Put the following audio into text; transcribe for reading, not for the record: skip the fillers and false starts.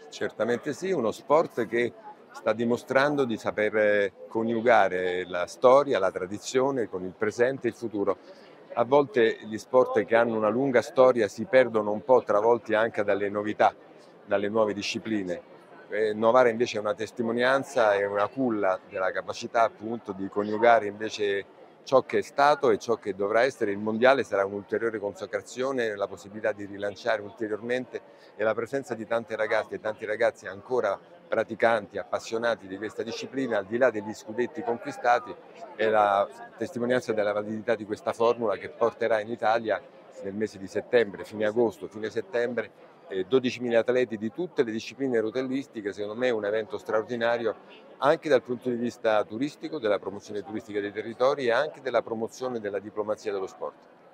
Certamente sì, uno sport che sta dimostrando di saper coniugare la storia, la tradizione con il presente e il futuro. A volte gli sport che hanno una lunga storia si perdono un po', travolti anche dalle novità, dalle nuove discipline. Novara invece è una testimonianza e una culla della capacità appunto di coniugare invece ciò che è stato e ciò che dovrà essere. Il mondiale sarà un'ulteriore consacrazione, la possibilità di rilanciare ulteriormente e la presenza di tante ragazze e tanti ragazzi ancora praticanti, appassionati di questa disciplina, al di là degli scudetti conquistati, è la testimonianza della validità di questa formula che porterà in Italia nel mese di settembre, fine agosto, fine settembre, 12.000 atleti di tutte le discipline rotellistiche. Secondo me è un evento straordinario anche dal punto di vista turistico, della promozione turistica dei territori e anche della promozione della diplomazia dello sport.